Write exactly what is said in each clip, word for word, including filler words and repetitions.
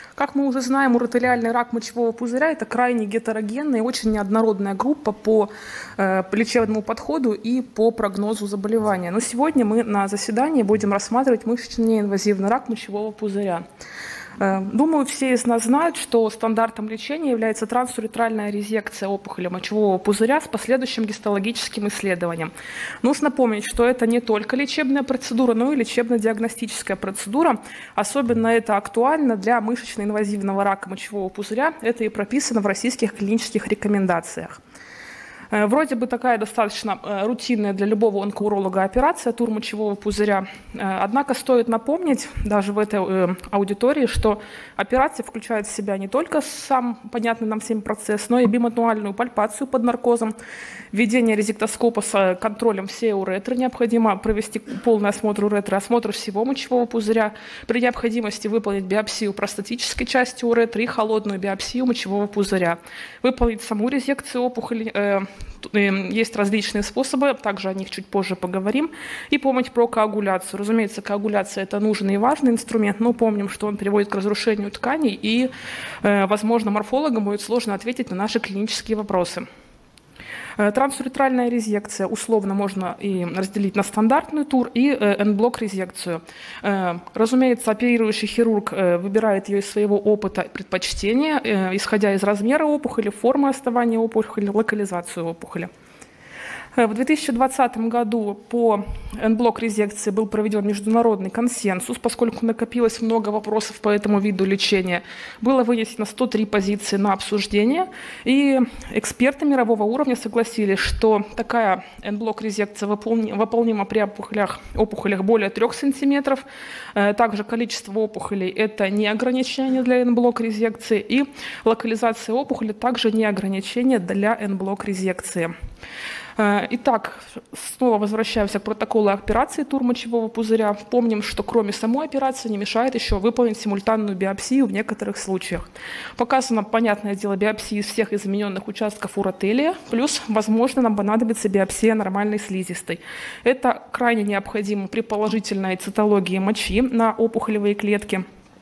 Как мы уже знаем, уротелиальный рак мочевого пузыря – это крайне гетерогенная и очень неоднородная группа по э, лечебному подходу и по прогнозу заболевания. Но сегодня мы на заседании будем рассматривать мышечно-неинвазивный рак мочевого пузыря. Думаю, все из нас знают, что стандартом лечения является трансуретральная резекция опухоли мочевого пузыря с последующим гистологическим исследованием. Нужно помнить, что это не только лечебная процедура, но и лечебно-диагностическая процедура. Особенно это актуально для мышечно-инвазивного рака мочевого пузыря. Это и прописано в российских клинических рекомендациях. Вроде бы такая достаточно рутинная для любого онкоуролога операция тур мочевого пузыря. Однако стоит напомнить даже в этой аудитории, что операция включает в себя не только сам понятный нам всем процесс, но и бимануальную пальпацию под наркозом, введение резектоскопа с контролем всей уретры. Необходимо провести полный осмотр уретры, осмотр всего мочевого пузыря. При необходимости выполнить биопсию простатической части уретры и холодную биопсию мочевого пузыря. Выполнить саму резекцию опухоли. Есть различные способы, также о них чуть позже поговорим. И помнить про коагуляцию. Разумеется, коагуляция – это нужный и важный инструмент, но помним, что он приводит к разрушению тканей, и, возможно, морфологам будет сложно ответить на наши клинические вопросы. Трансуретральная резекция условно можно и разделить на стандартную тур и эн-блок резекцию. Разумеется, оперирующий хирург выбирает ее из своего опыта и предпочтения, исходя из размера опухоли, формы оставания опухоли, локализацию опухоли. В две тысячи двадцатом году по эн-блок резекции был проведен международный консенсус, поскольку накопилось много вопросов по этому виду лечения. Было вынесено сто три позиции на обсуждение, и эксперты мирового уровня согласились, что такая эн-блок резекция выполнима при опухолях, опухолях более трёх сантиметров. Также количество опухолей – это не ограничение для эн-блок резекции, и локализация опухоли также не ограничение для эн-блок резекции. Итак, снова возвращаемся к протоколу операции тур мочевого пузыря. Помним, что кроме самой операции не мешает еще выполнить симультанную биопсию в некоторых случаях. Показано, понятное дело, биопсии из всех измененных участков уротелия, плюс, возможно, нам понадобится биопсия нормальной слизистой. Это крайне необходимо при положительной цитологии мочи на опухолевые клетки.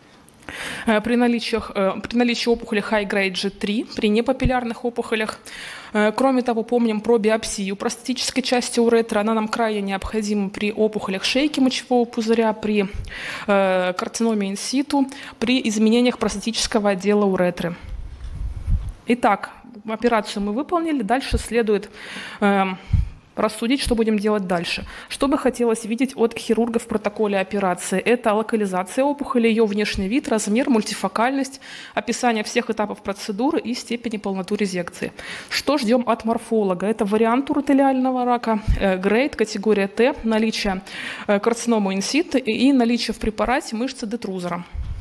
При наличии, при наличии опухоли high-grade джи три, при непапиллярных опухолях. Кроме того, помним про биопсию простатической части уретры. Она нам крайне необходима при опухолях шейки мочевого пузыря, при карциноме инситу, при изменениях простатического отдела уретры. Итак, операцию мы выполнили. Дальше следует рассудить, что будем делать дальше. Что бы хотелось видеть от хирурга в протоколе операции? Это локализация опухоли, ее внешний вид, размер, мультифокальность, описание всех этапов процедуры и степени полноту резекции. Что ждем от морфолога? Это вариант уротелиального рака, грейд, категория Т, наличие карциномы инсит и наличие в препарате мышцы детрузора.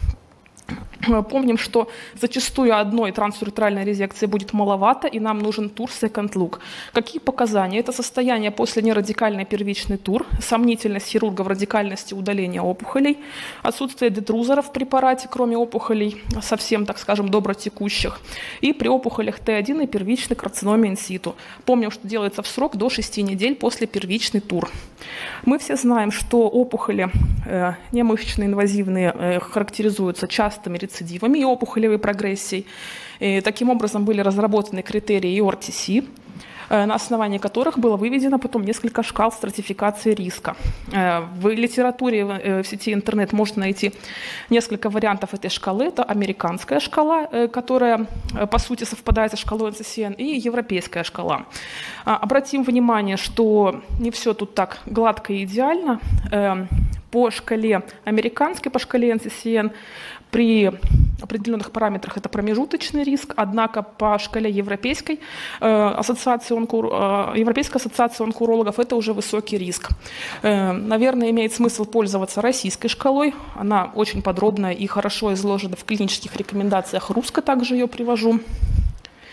Помним, что зачастую одной трансуретральной резекции будет маловато, и нам нужен тур second look. Какие показания? Это состояние после нерадикальной первичный тур, сомнительность хирурга в радикальности удаления опухолей, отсутствие детрузора в препарате, кроме опухолей совсем, так скажем, добротекущих, и при опухолях Т один и первичной карциноме инситу. Помним, что делается в срок до шести недель после первичный тур. Мы все знаем, что опухоли э, немышечно-инвазивные э, характеризуются частыми рецидивами и опухолевой прогрессией. И таким образом были разработаны критерии и эр ти си, на основании которых было выведено потом несколько шкал стратификации риска. В литературе, в сети интернет можно найти несколько вариантов этой шкалы. Это американская шкала, которая по сути совпадает со шкалой эн си си эн, и европейская шкала. Обратим внимание, что не все тут так гладко и идеально. По шкале американской, по шкале эн си си эн, при определенных параметрах это промежуточный риск, однако по шкале Европейской ассоциации, онко, Европейской ассоциации онкоурологов это уже высокий риск. Наверное, имеет смысл пользоваться российской шкалой. Она очень подробная и хорошо изложена в клинических рекомендациях. Русско также ее привожу.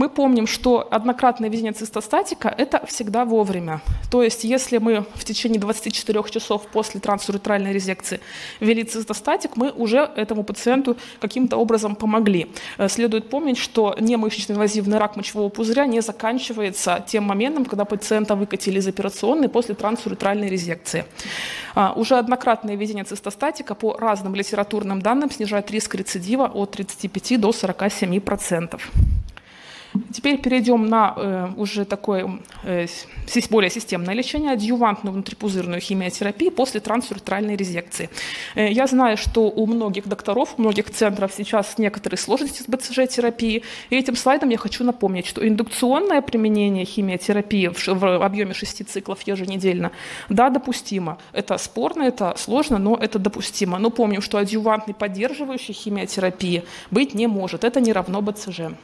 Мы помним, что однократное введение цистостатика – это всегда вовремя. То есть если мы в течение двадцати четырёх часов после трансуретральной резекции ввели цистостатик, мы уже этому пациенту каким-то образом помогли. Следует помнить, что немышечный инвазивный рак мочевого пузыря не заканчивается тем моментом, когда пациента выкатили из операционной после трансуретральной резекции. Уже однократное введение цистостатика по разным литературным данным снижает риск рецидива от тридцати пяти до сорока семи процентов. Теперь перейдем на э, уже такое э, более системное лечение, адъювантную внутрипузырную химиотерапию после трансуретральной резекции. Э, я знаю, что у многих докторов, у многих центров сейчас некоторые сложности с бэ цэ жэ-терапией. И этим слайдом я хочу напомнить, что индукционное применение химиотерапии в, в объеме шести циклов еженедельно, да, допустимо. Это спорно, это сложно, но это допустимо. Но помним, что адъювантной поддерживающей химиотерапии быть не может. Это не равно бэ цэ жэ.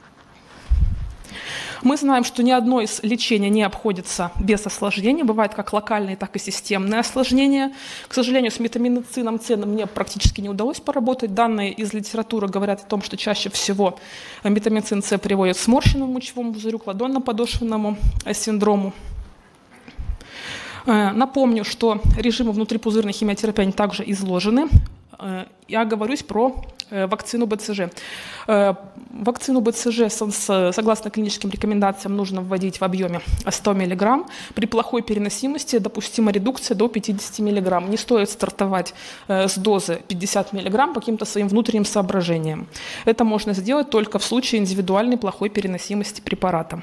Мы знаем, что ни одно из лечений не обходится без осложнений. Бывают как локальные, так и системные осложнения. К сожалению, с метаминоцином С мне практически не удалось поработать. Данные из литературы говорят о том, что чаще всего метамицин С приводит к сморщенному мочевому пузырю, к ладонно-подошвенному синдрому. Напомню, что режимы внутрипузырной химиотерапии они также изложены. Я оговорюсь про вакцину бэ цэ жэ. Вакцину бэ цэ жэ согласно клиническим рекомендациям нужно вводить в объеме сто миллиграмм. При плохой переносимости допустима редукция до пятидесяти миллиграмм. Не стоит стартовать с дозы пятьдесят миллиграмм по каким-то своим внутренним соображениям. Это можно сделать только в случае индивидуальной плохой переносимости препарата.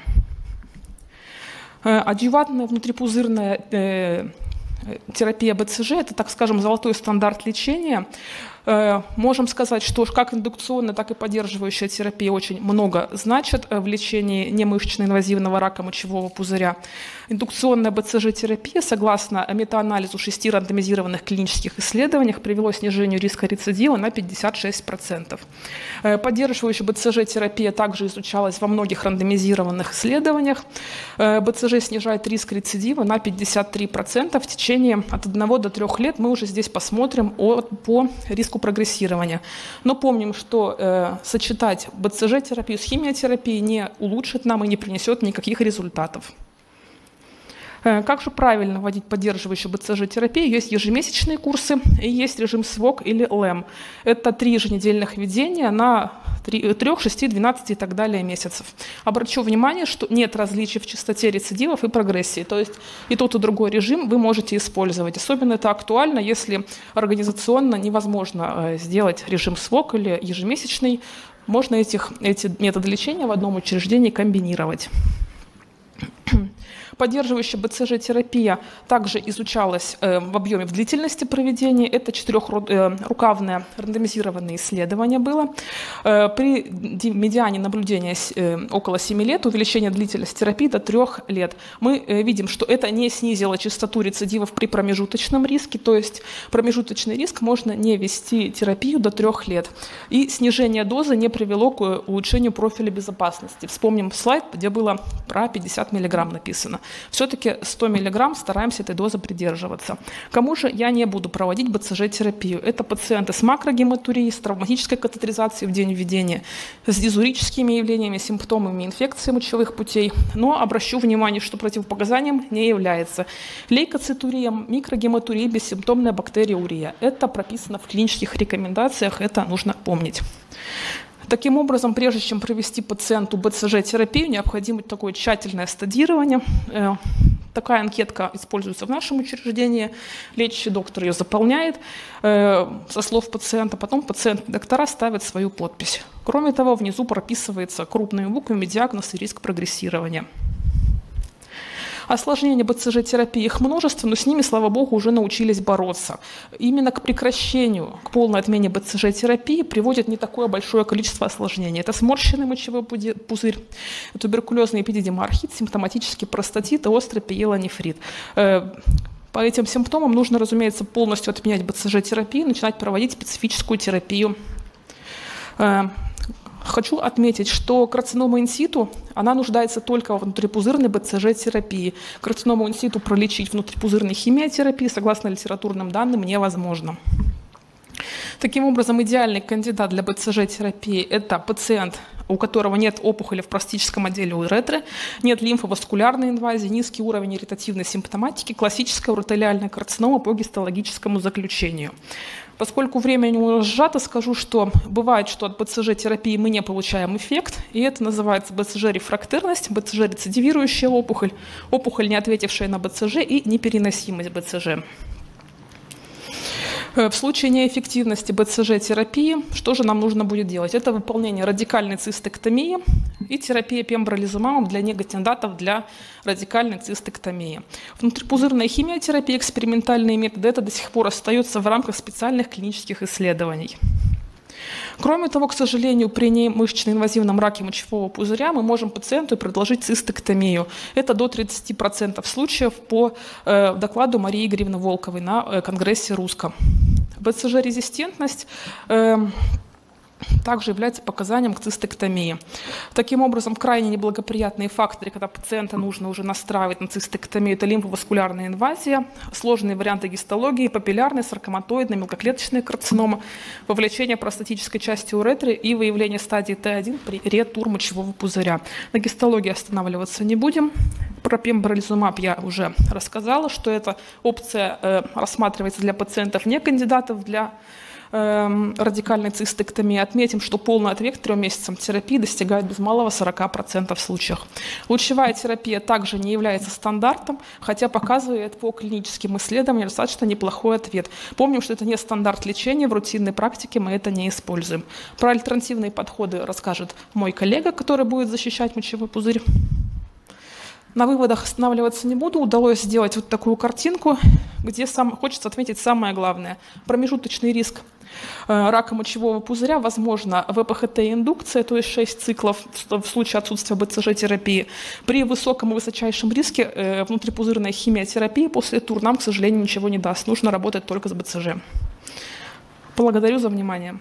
Адъювантная внутрипузырная э, терапия бэ цэ жэ – это, так скажем, золотой стандарт лечения. Можем сказать, что как индукционная, так и поддерживающая терапия очень много значит в лечении немышечно-инвазивного рака мочевого пузыря. Индукционная бэ цэ жэ-терапия, согласно метаанализу шести рандомизированных клинических исследований, привело к снижению риска рецидива на пятьдесят шесть процентов. Поддерживающая бэ цэ жэ-терапия также изучалась во многих рандомизированных исследованиях. бэ цэ жэ снижает риск рецидива на пятьдесят три процента в течение от одного до трёх лет. Мы уже здесь посмотрим по риску прогрессирования. Но помним, что э, сочетать бэ цэ жэ-терапию с химиотерапией не улучшит нам и не принесет никаких результатов. Э, как же правильно вводить поддерживающую бэ цэ жэ-терапию? Есть ежемесячные курсы и есть режим СВОГ или ЛЭМ. Это три еженедельных введения на трёх, шести, двенадцати и так далее месяцев. Обращу внимание, что нет различий в частоте рецидивов и прогрессии. То есть и тот, и другой режим вы можете использовать. Особенно это актуально, если организационно невозможно сделать режим СВОГ или ежемесячный. Можно этих, эти методы лечения в одном учреждении комбинировать. Поддерживающая бэ цэ жэ-терапия также изучалась э, в объеме в длительности проведения. Это четырехрукавное рандомизированное исследование было. Э, при медиане наблюдения э, около семи лет, увеличение длительности терапии до трёх лет. Мы э, видим, что это не снизило частоту рецидивов при промежуточном риске, то есть промежуточный риск можно не вести терапию до трёх лет. И снижение дозы не привело к улучшению профиля безопасности. Вспомним слайд, где было про пятьдесят миллиграмм написано. Все-таки сто миллиграмм стараемся этой дозы придерживаться. Кому же я не буду проводить бэ цэ жэ-терапию? Это пациенты с макрогематурией, с травматической катетеризацией в день введения, с дизурическими явлениями, симптомами инфекции мочевых путей. Но обращу внимание, что противопоказанием не является лейкоцитурия, микрогематурия, бессимптомная бактериурия. Это прописано в клинических рекомендациях, это нужно помнить. Таким образом, прежде чем провести пациенту бэ цэ жэ-терапию, необходимо такое тщательное стадирование. Такая анкетка используется в нашем учреждении. Лечащий доктор ее заполняет со слов пациента. Потом пациент и доктора ставят свою подпись. Кроме того, внизу прописывается крупными буквами диагноз и риск прогрессирования. Осложнения бэ цэ жэ-терапии, их множество, но с ними, слава богу, уже научились бороться. Именно к прекращению, к полной отмене бэ цэ жэ-терапии приводит не такое большое количество осложнений. Это сморщенный мочевой пузырь, туберкулезный эпидидимархит, симптоматический простатит и острый пиелонефрит. По этим симптомам нужно, разумеется, полностью отменять бэ цэ жэ-терапию, начинать проводить специфическую терапию. Хочу отметить, что карцинома инситу, она нуждается только во внутрипузырной бэ цэ жэ-терапии. Карциному инситу пролечить внутрипузырной химиотерапией, согласно литературным данным, невозможно. Таким образом, идеальный кандидат для бэ цэ жэ-терапии – это пациент у которого нет опухоли в простическом отделе уретры, нет лимфоваскулярной инвазии, низкий уровень ирритативной симптоматики, классическая уротелиальная карцинома по гистологическому заключению. Поскольку время у него сжато, скажу, что бывает, что от БЦЖ-терапии мы не получаем эффект, и это называется БЦЖ-рефрактерность, БЦЖ-рецидивирующая опухоль, опухоль, не ответившая на БЦЖ, и непереносимость БЦЖ. В случае неэффективности БЦЖ-терапии, что же нам нужно будет делать? Это выполнение радикальной цистэктомии и терапия пембролизумабом для негокандидатов для радикальной цистэктомии. Внутрипузырная химиотерапия, экспериментальные методы, это до сих пор остается в рамках специальных клинических исследований. Кроме того, к сожалению, при немышечно-инвазивном раке мочевого пузыря мы можем пациенту предложить цистэктомию. Это до тридцати процентов случаев по э, докладу Марии Игоревны Волковой на э, Конгрессе Русском. БЦЖ-резистентность э, также является показанием к цистэктомии. Таким образом, крайне неблагоприятные факторы, когда пациента нужно уже настраивать на цистэктомию, это лимфоваскулярная инвазия, сложные варианты гистологии, папиллярная, саркоматоидная, мелкоклеточная карцинома, вовлечение простатической части уретры и выявление стадии Т один при ретур мочевого пузыря. На гистологии останавливаться не будем. Про пембролизумаб я уже рассказала, что эта опция э, рассматривается для пациентов, не кандидатов для радикальной цистэктомии. Отметим, что полный ответ к трем месяцам терапии достигает без малого сорока процентов в случаях. Лучевая терапия также не является стандартом, хотя показывает по клиническим исследованиям достаточно неплохой ответ. Помним, что это не стандарт лечения, в рутинной практике мы это не используем. Про альтернативные подходы расскажет мой коллега, который будет защищать мочевой пузырь. На выводах останавливаться не буду. Удалось сделать вот такую картинку, где сам, хочется отметить самое главное. Промежуточный риск э, рака мочевого пузыря, возможно, ВПХТ-индукция, то есть шесть циклов в случае отсутствия БЦЖ-терапии. При высоком и высочайшем риске э, внутрипузырная химиотерапия после ТУР нам, к сожалению, ничего не даст. Нужно работать только с БЦЖ. Благодарю за внимание.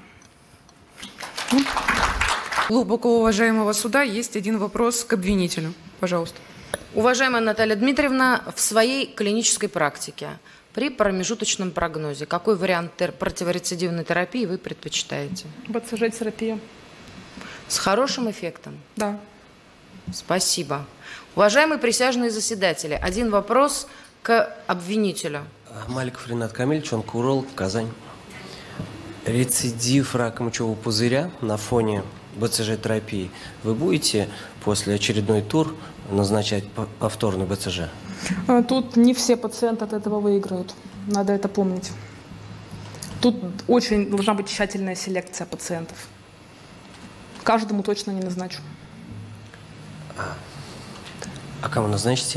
Глубоко уважаемого суда есть один вопрос к обвинителю. Пожалуйста. Уважаемая Наталья Дмитриевна, в своей клинической практике при промежуточном прогнозе какой вариант противорецидивной терапии вы предпочитаете? БЦЖ-терапия. С хорошим эффектом? Да. Спасибо. Уважаемые присяжные заседатели, один вопрос к обвинителю. Маликов Ринат Камильевич, онкоуролог, Казань. Рецидив рака мочевого пузыря на фоне БЦЖ-терапии вы будете после очередной тур назначать повторный БЦЖ? Тут не все пациенты от этого выиграют. Надо это помнить. Тут очень должна быть тщательная селекция пациентов. Каждому точно не назначу. А, а кому назначите?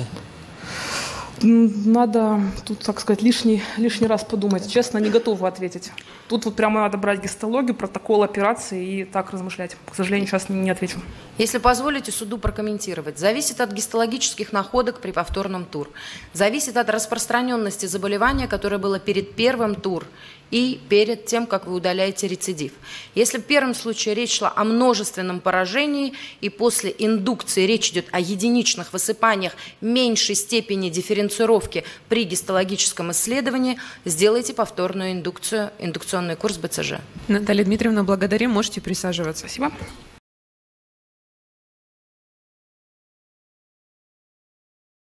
Надо тут, так сказать, лишний, лишний раз подумать. Честно, не готова ответить. Тут вот прямо надо брать гистологию, протокол операции и так размышлять. К сожалению, сейчас не, не отвечу. Если позволите суду прокомментировать. Зависит от гистологических находок при повторном ТУР. Зависит от распространенности заболевания, которое было перед первым ТУР и перед тем, как вы удаляете рецидив. Если в первом случае речь шла о множественном поражении, и после индукции речь идет о единичных высыпаниях меньшей степени дифференцировки при гистологическом исследовании, сделайте повторную индукцию, индукционный курс БЦЖ. Наталья Дмитриевна, благодарим. Можете присаживаться. Спасибо.